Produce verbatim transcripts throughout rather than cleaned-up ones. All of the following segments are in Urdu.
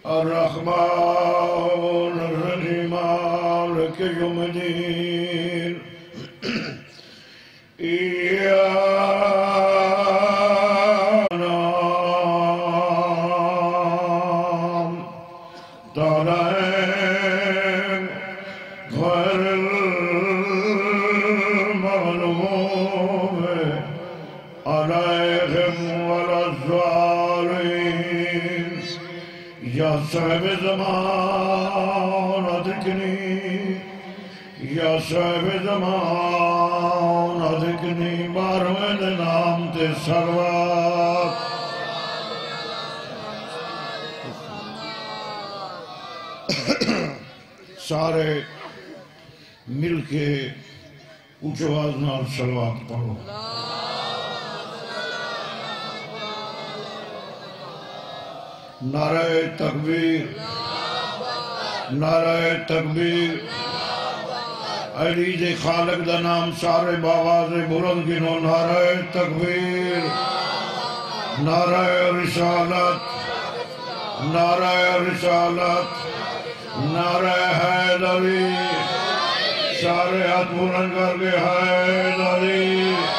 الرحمن الرحيم مالك يوم الدين إياك نعبد غير المغضوب عليهم ولا الضالين یا صاحب زمان ادھکنی یا صاحب زمان ادھکنی بارویں نام تے سروات سارے مل کے اونچی آواز نال صلوات پڑھو نعرہ تکبیر نعرہ تکبیر علی دے خالق دا نام سارے باواز بلند گنو نعرہ تکبیر نعرہ رسالت نعرہ رسالت نعرہ حیدری سارے ہاتھ بلند کر کے حیدری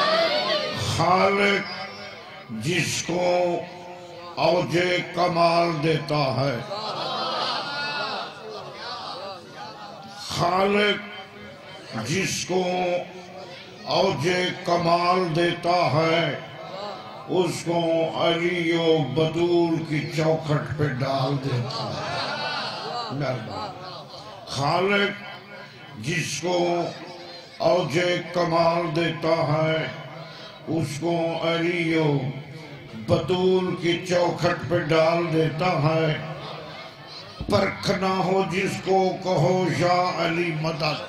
خالق جس کو اوج کمال دیتا ہے خالق جس کو اوج کمال دیتا ہے اس کو علی و بدول کی چوکھٹ پہ ڈال دیتا ہے خالق جس کو اوج کمال دیتا ہے اس کو علی و بدول کی چوکھٹ پہ ڈال دیتا ہے پرکھنا ہو جس کو کہو یا علی مدد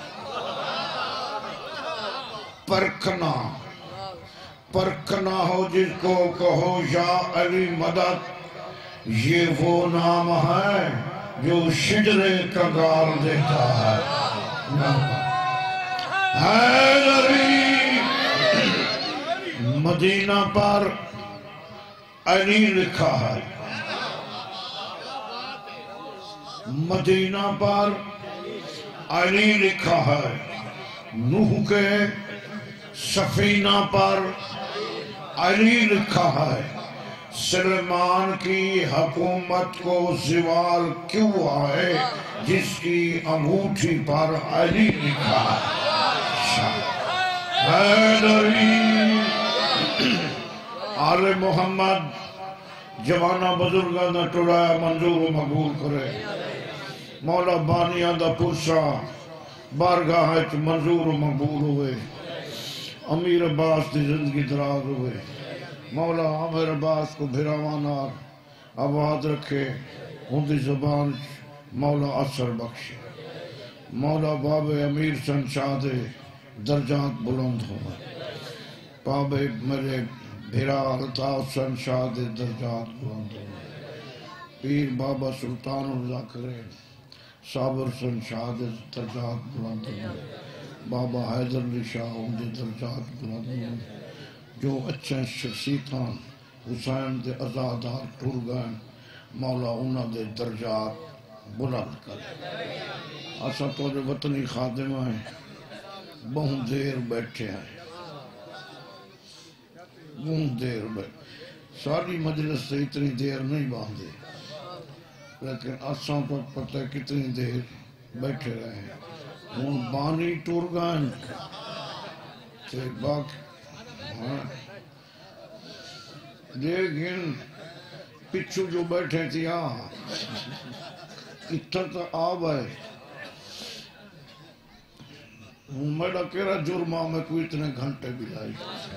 پرکھنا پرکھنا ہو جس کو کہو یا علی مدد یہ وہ نام ہے جو شجرے کا گال دیتا ہے حیدری مدینہ پر علی لکھا ہے مدینہ پر علی لکھا ہے نوح کے سفینہ پر علی لکھا ہے سلیمان کی حکومت کو زوال کیوں آئے جس کی انگوٹھی پر علی لکھا ہے حیدری آل محمد جوانہ بزرگاں دا ٹوڑایا منظور و مقبول کرے مولا بانیاں دا پرسا بارگاہ ہے منظور و مقبول ہوئے امیر عباس دی زندگی دراز ہوئے مولا امیر عباس کو بھراوانا آباد رکھے ان دی زبان مولا اثر بخشے مولا باب امیر سن شاہ دے درجات بلند ہوئے باب میرے بھیرا الطاف سن شاہ دے درجات بلند ہوئے پیر بابا سلطان الزاکرین صابر سن شاہ دے درجات بلند ہوئے بابا حیدر علی شاہ ان دے درجات بلند ہوئے جو اچھے شخصیتاں حسین دے ازادار ٹور گئے مولا انہاں دے درجات بلند کرے اسا تو جو وطنی خادم ہیں بہت دیر بیٹھے ہیں بہت دیر بیٹھے ساری مجلس سے اتنی دیر نہیں باندھے لیکن اساں کو پتہ ہے کتنی دیر بیٹھے رہے ہیں وہ بانی ٹور گائن تے باقی لیکن پچھو جو بیٹھے تھی آہاں اتھا تا آب ہے میرا کہرا جرمہ میں کوئی اتنے گھنٹے بھی لائی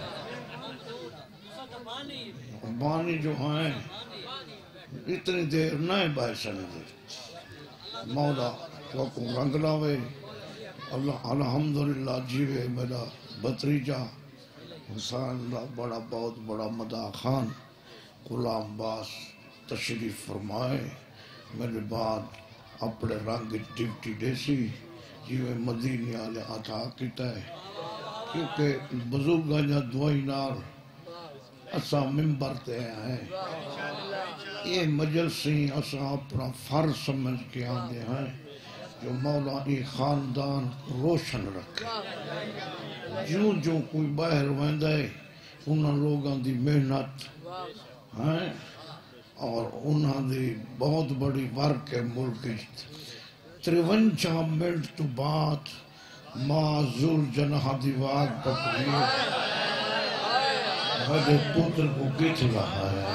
بانی جو ہیں اتنی دیر نہیں بحثن دے مولا وقت رنگ لاوے اللہ الحمدللہ جیوے میرا بطریجہ حسین اللہ بڑا بہت بڑا مداح خان غلام باس تشریف فرمائے میرے بعد اپنے رنگ ڈیوٹی دیسی جیوے مدینی آلے عطا کیتا ہے کیونکہ بزرگاں یا دعائی نار اسا ممبر تے ہیں یہ مجلسیں اساں اپنا فرض سمجھ کے آندے ہیں جو مولا ای خاندان روشن رکھے جوں جو کوئی باہر ویندہ ہے انہاں لوگاں دی محنت ہیں اور انہاں دی بہت بڑی ورک ہے ملک تریونجا منٹ تو بعد ماں ذل جناح دی واگ پکڑیے میرے پتر کو گت رہا ہے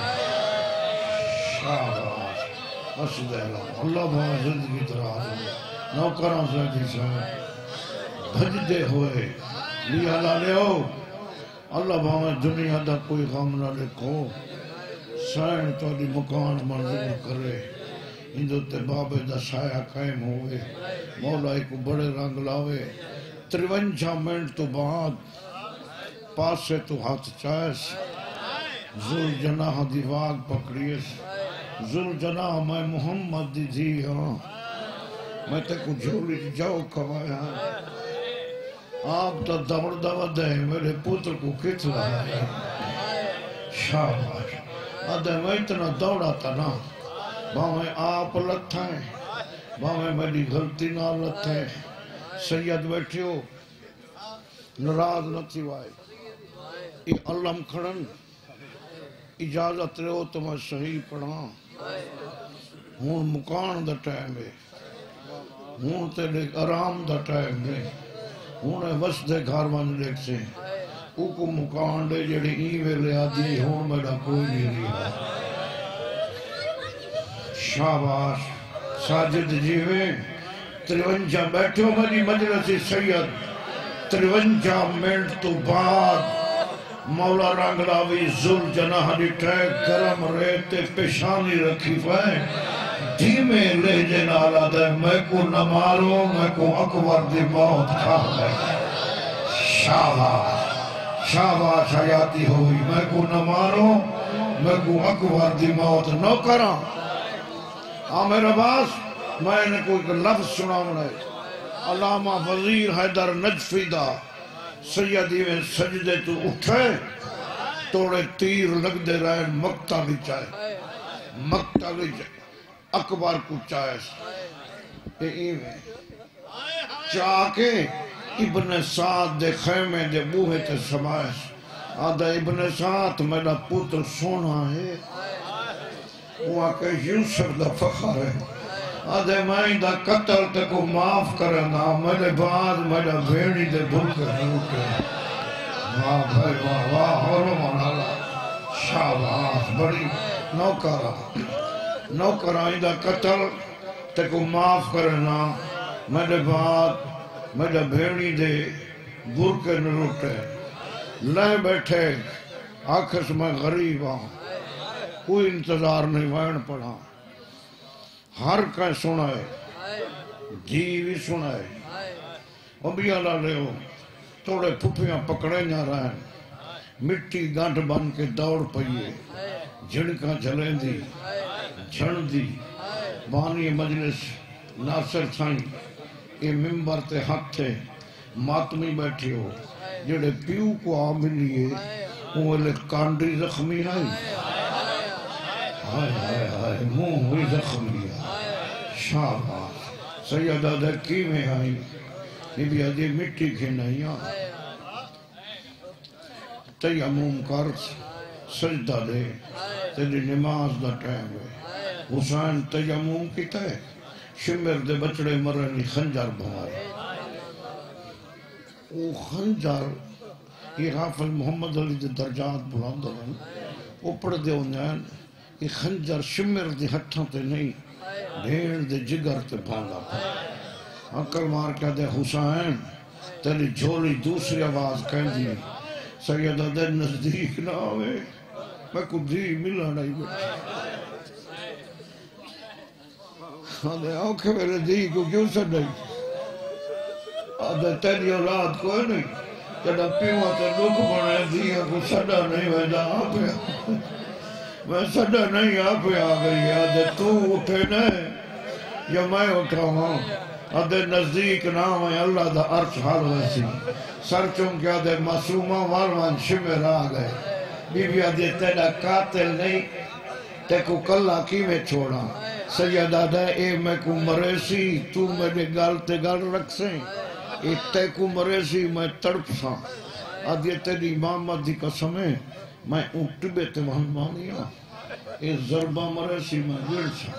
شاباش مسجد اعلان اللہ بہا زندگی دراز ہوئے نوکران زیدی صاحب بھجدے ہوئے لیا لالے ہو اللہ بہا دنیا دا کوئی غم نہ لکھو سائن تو دی مکان منظور کرے ہندو تے بابے دا سایہ قائم ہوئے مولا ایک بڑے رنگ لاوے تریونجا منٹ تو بعد پاسے تو ہاتھ چائس ذل جناح دی واگ پکڑیس ذل جناح میں محمد دی دھی ہاں میں تے کو جھولی جاؤ کھوایا آپ تا دوڑ دوڑ دے میرے پتر کو کت رہا ہے شاباش آدھے میں اتنا دوڑا تا نا باویں آپ لتھائیں باویں میری غلطی نہ لتھائیں سید بیٹھیو نراز نہ تھی وائے یہ علم کھڑن اجازت رہو تو میں صحیح پڑھاں ہون مکان دا ٹائم ہے ہون تے لے آرام دا ٹائم ہے ہون وسدے گھر ون لیک سے اوکو مکان دے جڑی ای ویلے آدھی ہون میرا کوئی نہیں رہا شاباش ساجد جیوے تریونجا بیٹھو میری مجلس سید تریونجا منٹ تو بعد مولا رنگلاوی ذل جناح دی ٹریک گرم ریتے پیشانی رکھی پائے دھیمے لہجے نالا دے میں کو نہ مارو میں کو اکبر دی موت کھا ہے شاباش شاباش حیاتی ہوئی میں کو نہ مارو میں کو اکبر دی موت نہ کرا آمیر عباس میں نے کوئی لفظ سنا ہے علامہ وزیر حیدر نجفی دا سیدی میں سجدے تو اٹھے توڑے تیر لگ دے رہے مکتہ بھی چاہے مکتہ بھی چاہے اکبر کو چاہے یہ چاہ کے ابن سعد دے خیمے دے بوہے تے سمائش آدھا ابن سعد میرا پتر سونا ہے وہ کہ یوسف دا فخر ہے آدھے میں دا قتل تے کو معاف کرنا میرے بعد میرا بھیڑی دے بھوکے بھوکے واہ بھائی واہ واہ حرمان اللہ شاباش بڑی نوکرہ نوکرہ دا قتل تے کو معاف کرنا میرے بعد میرا بھیڑی دے بھوکے نروٹے لے بیٹھے آخر میں غریب ہوں کوئی انتظار نہیں وین پڑھا ہر کہیں سنا ہے جی بھی سنا ہے ابھی اللہ لے ہو توڑے پھپیاں پکڑے نہ رہے مٹی گانٹ بن کے دوڑ پئیے جھڑکاں جھلیں دی جھڑ دی بانی مجلس ناصر تھائیں یہ ممبر تے حق تھے ماتمی بیٹھے ہو جڑے پیو کو آ ملیے وہ لے کانڈی زخمی آئی ہائے ہائے ہائے منہ ہوئی زخمی شاباش سیدہ دے کی میں آئی یہ بھی آدھی مٹی کے نہیں آئی تیمم کر سجدہ دے تیری نماز دا ٹائم ہے حسین تیمم کی تے شمر دے بچڑے مرنی خنجر بھوائے وہ خنجر یہ حافظ محمد علی دے درجات بلند ہیں وہ پڑھ دے ہونے یہ خنجر شمر دے ہتھاں تے نہیں بھیڑ دے جگر تے بھانگا پا عقل مار کہا دے حسین تیری جھولی دوسری آواز کہہ دی سیدہ دے نزدیک نہ آوے میں کو دی ملا نہیں بیٹھا آدھے آنکھیں میرے دی کو کیوں سے نہیں آدھے تیری اولاد کوئی نہیں جڑا پیوہ تے لوگ بنے دیا کو سڑا نہیں ویدہ آپ ہے میں سڑا نہیں آپ آ گئی آدھے تو اٹھے نہیں یا میں اٹھا ہوں آدھے نزدیک نام ہے اللہ دا عرش حال ویسی سر چونکہ آدھے معصومہ والوان شمر آ گئے بی بی آدھے تیرا قاتل نہیں تے کو کلا کی میں چھوڑا سیدہ دے اے میں کو مرے سی تو میرے گال تے گال رکھ سے اے تے کو مرے سی میں تڑپ سا آدھے تیری محمد دی قسمیں میں اٹھ بے تے وہاں مانیا اے ضربہ مرے سی میں گر سا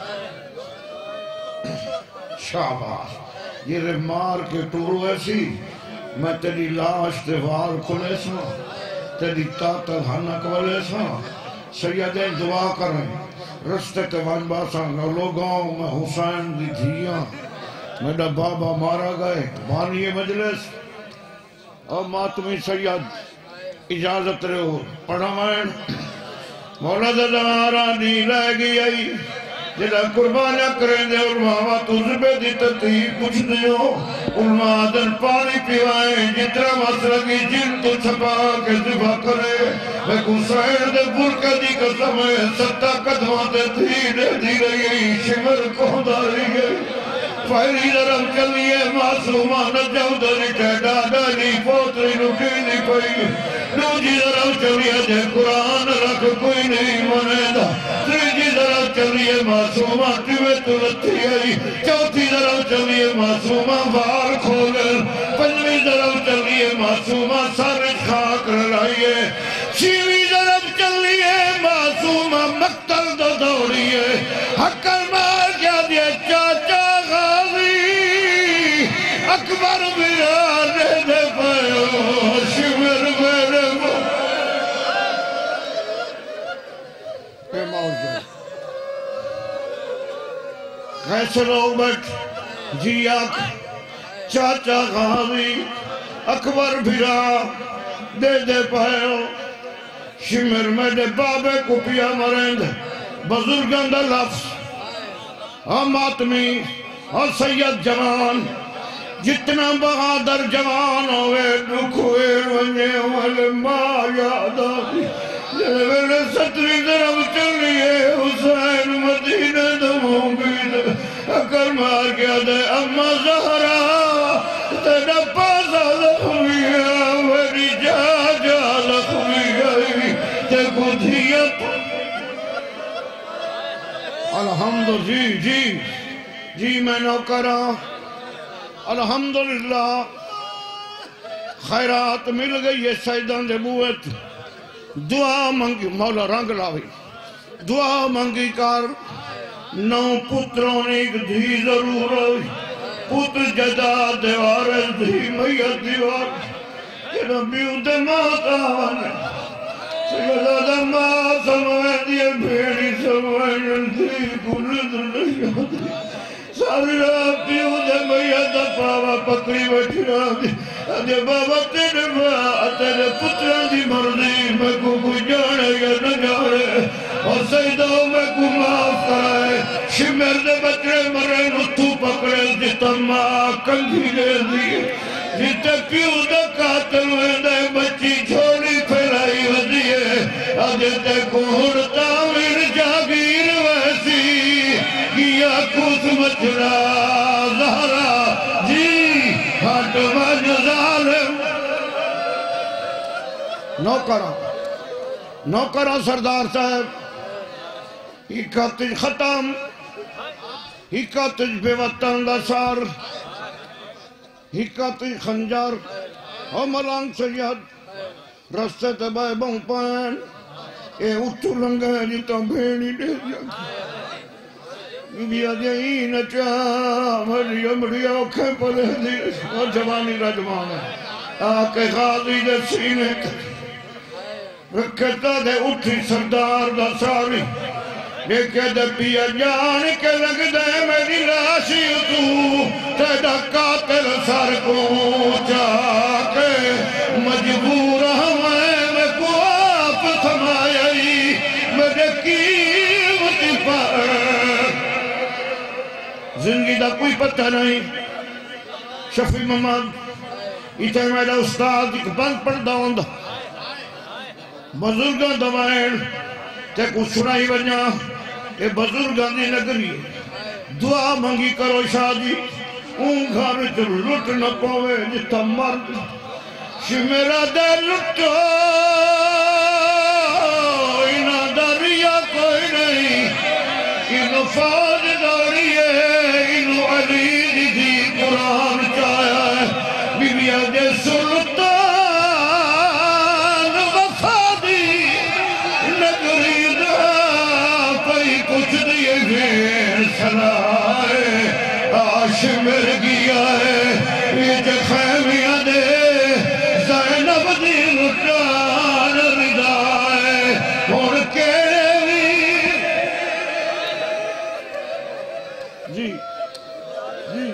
شاباش یہ رے مار کے ٹورو ایسی میں تیری لاش تے وار کھلے سا تیری تاتا ہنک والے سا سیدیں دعا کریں رستے تے وان باسا لوگوں میں حسین دی دھیاں میرا بابا مارا گئے بانی مجلس اور ماتمی سید اجازت رہے ہو پڑھا میں مولا دارا نہیں لے گئی جدا قربانیاں کریں دے علماء تو زبے دی تطیب کچھ دیو علماء دن پانی پیوائیں جتنا مسئلہ کی جن تو چھپا کے زبا کرے میں کو سائر دے برکہ دی قسم ہے ستہ قدمہ دے تھی دے دی رہی شمر کو داری گئی پہلی درم چلیے معصومہ نجو دری ٹیڈا ڈالی پوتری نکی دی پئی دوجی درم چلیے جے قرآن رکھ کوئی نہیں منے دا تیجی درم چلیے معصومہ ٹوے تلتی آئی چوتھی درم چلیے معصومہ بار کھولے پنجوی درم چلیے معصومہ سارے خاک لائیے چھویں درم چلیے معصومہ مقتل دو دوڑیے حقل مار کیا دیا چاچا اکبر بیرانے دے پائیو شمر میرے مو اے موجود کیسے لوگ بیٹھ جی آکھ چاچا غاوی اکبر بیرا دے دے پائیو شمر میرے بابے کو پیا مرند بزرگان دا لفظ ہم آتمی اور سید جوان جتنا بہادر جوان ہوئے دکھ ہوئے ونجے والے ماں یاد آگی میرے ستری طرف چلیے حسین مدینہ دموں گی اکر مار گیا دے اما زہرا تیرا پاسا لکھوی ہے میری جا جا لکھوی گئی تے کو دھیا الحمد جی جی جی میں نوکرہ الحمدللہ خیرات مل گئی ہے سیدان دے بوت دعا منگی مولا رنگ لاوی دعا منگی کر نو پتروں نے ایک دھی ضرور ہوئی پتر جدا دیوار دھی میت دیوار کہ نبیو دے ماتا آنے سیدہ دے ماں سمائے دیئے بھیڑی سمائے دھی کل دلیا دی ساری رات پیو دے میت دا پاوا پکڑی بیٹھی رہا دے بابا تیرے ماں تیرے پتران دی مرضی میں کو کوئی جانے یا نہ جانے اور سیدہ میں کو معاف کرائے شمر دے بچے مرے نتو پکڑے جتا ماں کنگھی دے دی جتا پیو دا قاتل ہوئے دے بچی چھوڑی پھیلائی ودیے آجتے کو ہڑتا میر جاگیر ویسی کیا کس مچڑا زہرا جی ہاتھ بج ظالم نوکرہ نوکرہ سردار صاحب ہکتج ختم ہکتج بے وطن دا سار ہکتج خنجر او ملانگ سید رستے تے بے بہن پین اے اٹھو لنگے جتا بھیڑی دے جا بیا جئی نچا مری امڑی اوکھے پلے دی اور جوانی رجمان ہے آکے غازی دے سینے رکھتا دے اٹھی سردار دا ساری دیکھے دے پیا جان کے لگ دے میری راشی تو تیڑا قاتل سر کو جا کے مجبور ہمیں میں کو آپ تھمائی میرے قیمتی پر زندگی دا کوئی پتہ نہیں شفی محمد ایتے میرا استاد ایک بند پڑھ داؤں دا بزرگاں دوائیں تے کچھ سنائی بنیا اے بزرگاں دی نگری دعا منگی کرو شادی اون گھر جو لٹ نہ پاوے جتا مرد شمیرا دے لٹو اینا دریا کوئی نہیں وفاد دوڑیے انو علی دی دی قرآن چایا ہے بی بی اجے سلطان وفادی نگری دا پئی کچھ دیئے بھین سلائے آش مر گیا ہے یہ خیمیاں دے زینب دی رٹان ردائے اور کیوی جی جی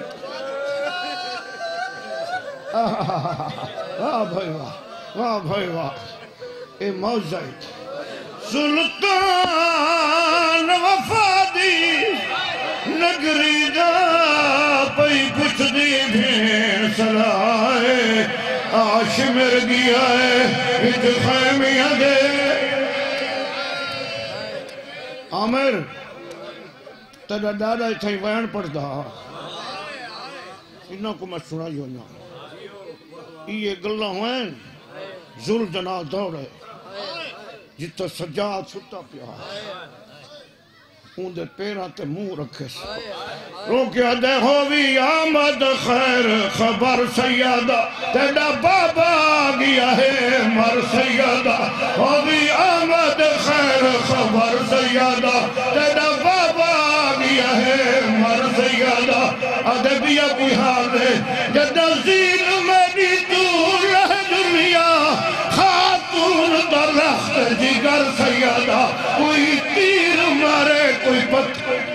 واہ بھائی واہ واہ بھائی واہ اے موزائی سلطان وفادی نگری دا پئی کچھ دی بھین سلائے آش مر گیا ہے اج خیمیاں دے عامر تیرا ڈاڈا اتھائی وین پڑھتا انہوں کو میں سنائی ہونا یہ گلہ ہوئیں ذل جنا دوڑے جتا سجاد ستا پیا اون دے پیرا تے منہ رکھے سے روکیا دے ہووی آمد خیر خبر سیادہ تیڑا بابا گیا ہے مر سیادہ ہووی آمد خیر خبر سیادہ تیڑا بابا گیا ہے مر سیادہ ادبیہ کوئی حال ہے جدہ زین میری دور رہ دنیا خاتون در رخت جگر سیادہ کوئی تیر مارے کوئی پتھر